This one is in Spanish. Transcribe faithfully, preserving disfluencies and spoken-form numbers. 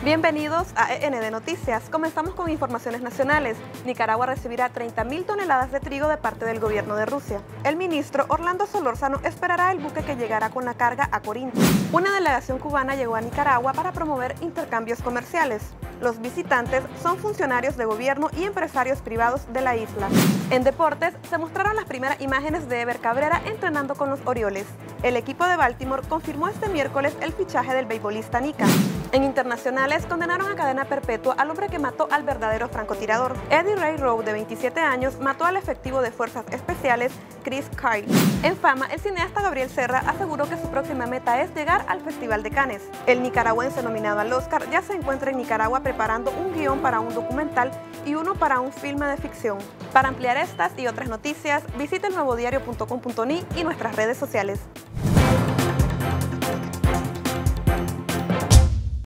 Bienvenidos a E N D Noticias. Comenzamos con informaciones nacionales. Nicaragua recibirá treinta mil toneladas de trigo de parte del gobierno de Rusia. El ministro Orlando Solórzano esperará el buque que llegará con la carga a Corinto. Una delegación cubana llegó a Nicaragua para promover intercambios comerciales. Los visitantes son funcionarios de gobierno y empresarios privados de la isla. En deportes, se mostraron las primeras imágenes de Ever Cabrera entrenando con los Orioles. El equipo de Baltimore confirmó este miércoles el fichaje del beisbolista Nica. En internacionales, condenaron a cadena perpetua al hombre que mató al verdadero francotirador. Eddie Ray Rowe, de veintisiete años, mató al efectivo de Fuerzas Especiales Chris Kyle. En Fama, el cineasta Gabriel Serra aseguró que su próxima meta es llegar al Festival de Cannes. El nicaragüense nominado al Oscar ya se encuentra en Nicaragua preparando un guión para un documental y uno para un filme de ficción. Para ampliar estas y otras noticias, visite el nuevo diario punto com punto ni y nuestras redes sociales.